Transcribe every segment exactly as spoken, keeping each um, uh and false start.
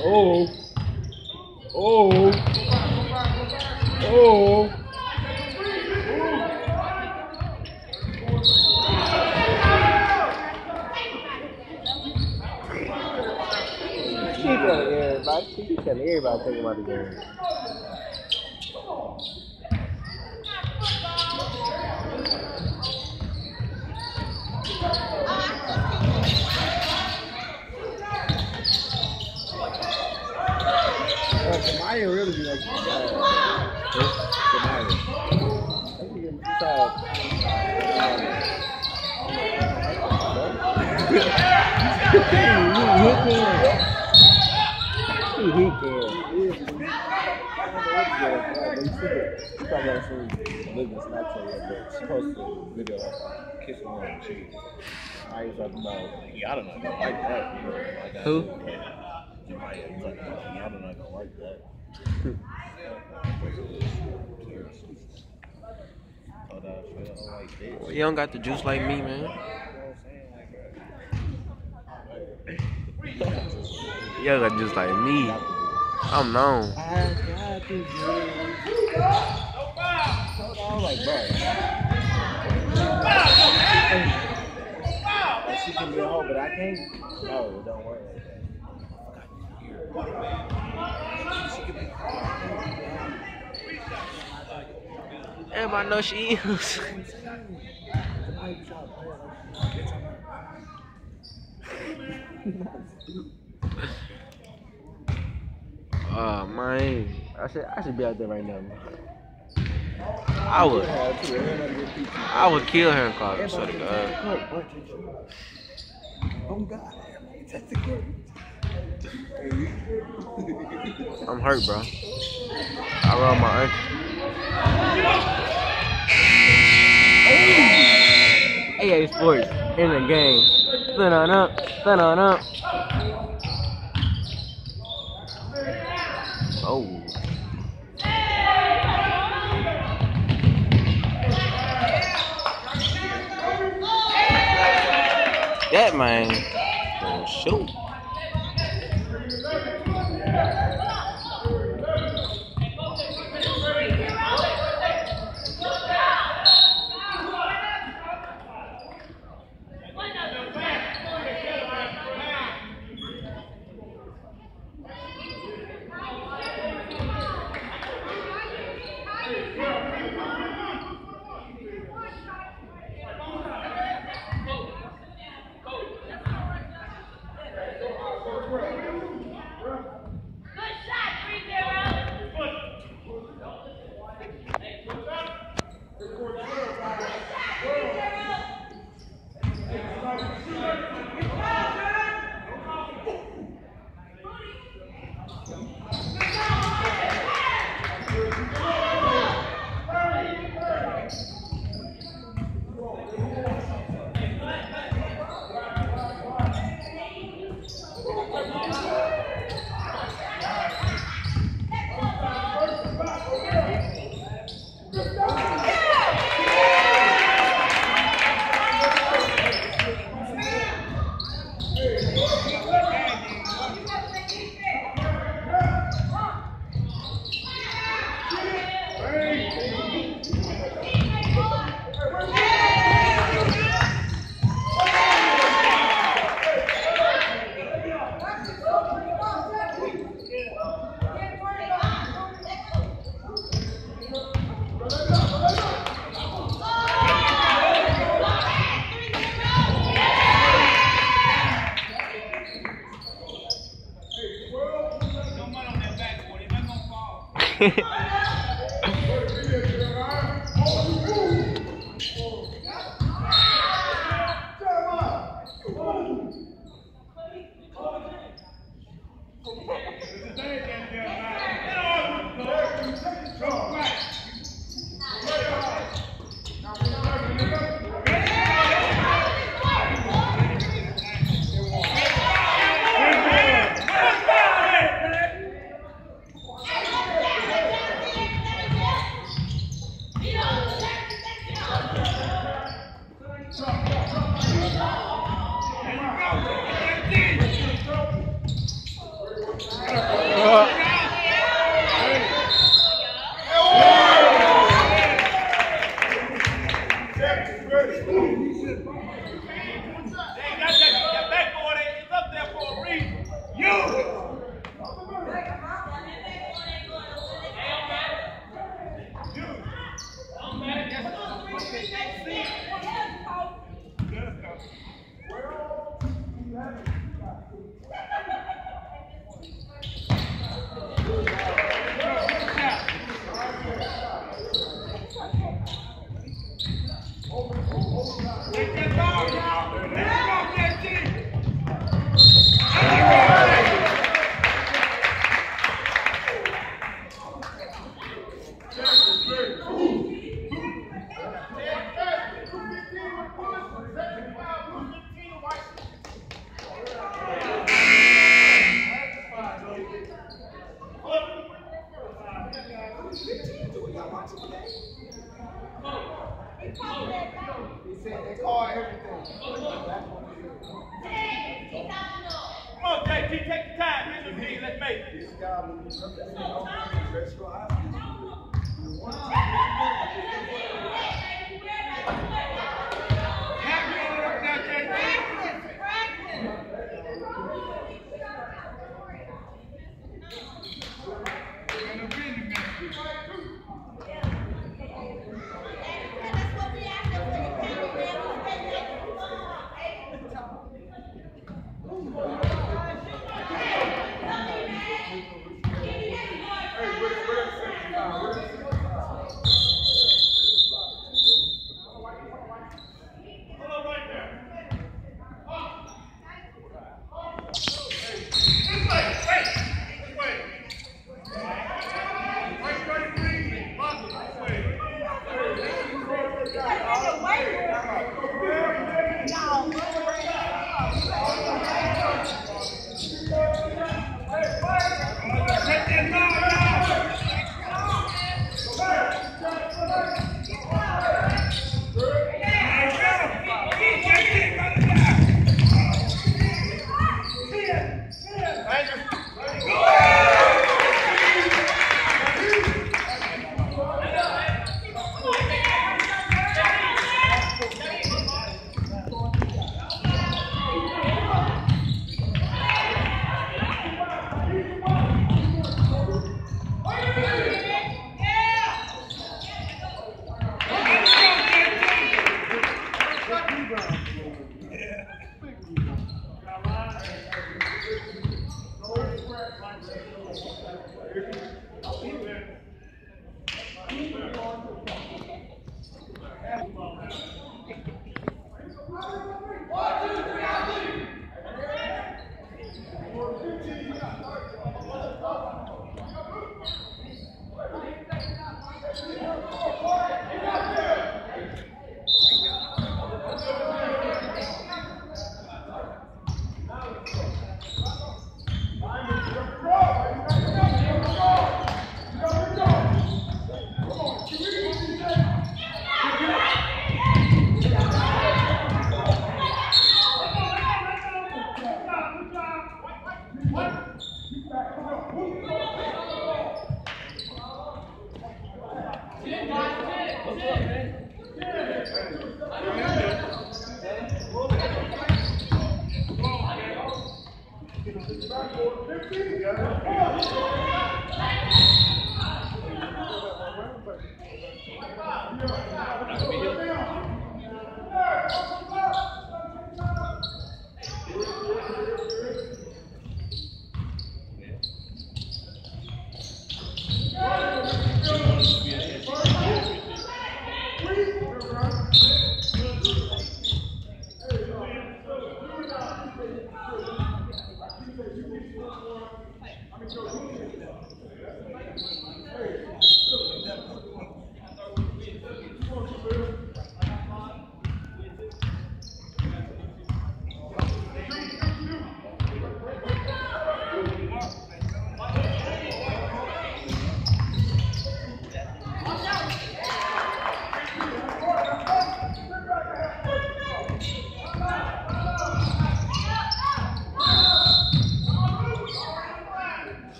Oh. Oh. Oh. She keep telling everybody. She keep telling everybody to take him out of the game. Maya really be like that. Maya. He he can. She probably never seen Living Snapchat yet, but she posted a video of kissing her on the cheek. I was talking about, yeah, I don't know, I like that. Who? Maya was like, yeah, I don't know, I don't like that. Well, you don't got the juice like me, man. You don't got juice like me. I'm known. I got the juice. I was like, bro. She can be a hoe, but I can't. No, it don't work like that. She can be. Everybody know she is. Oh man, I should I should be out there right now, man. I would. I would kill Hancock. I swear to God. Oh God, that's the good. I'm hurt, bro. I rolled my ankle. A A Sports in the game. Spin on up, spin on up. Oh. That man. Oh, shoot.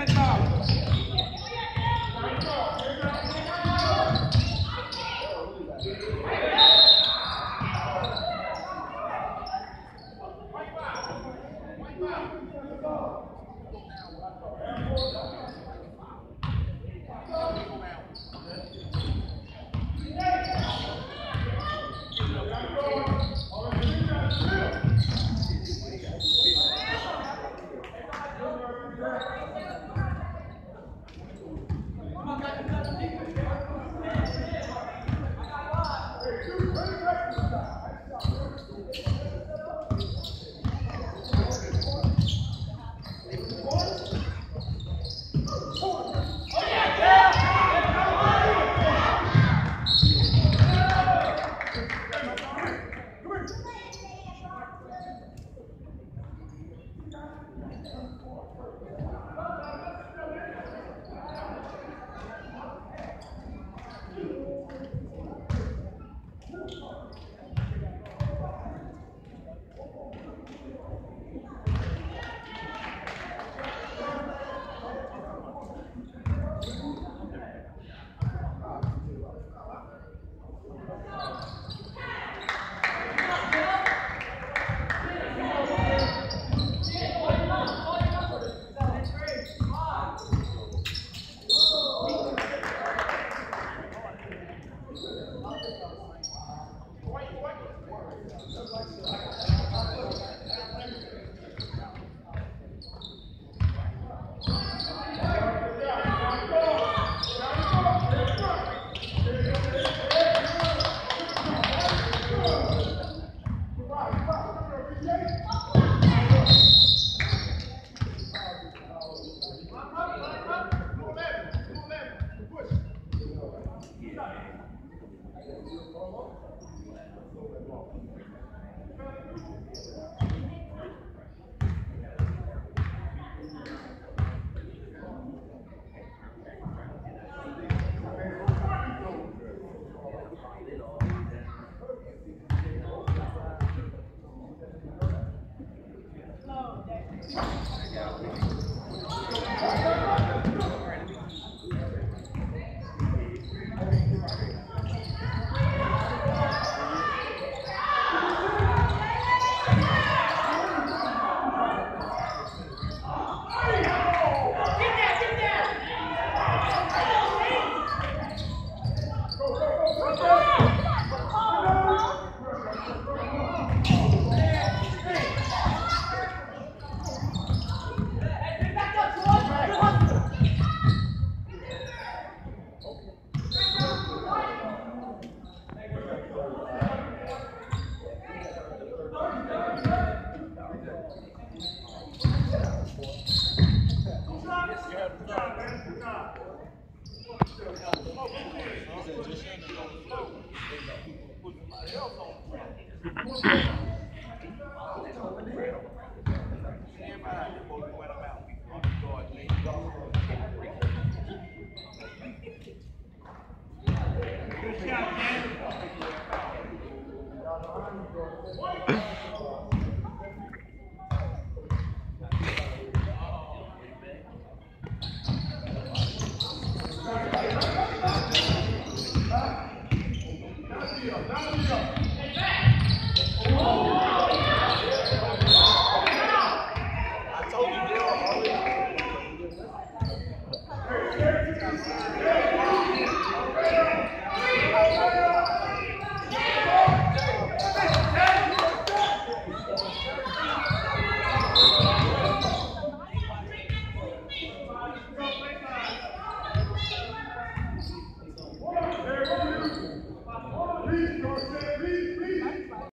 I told you,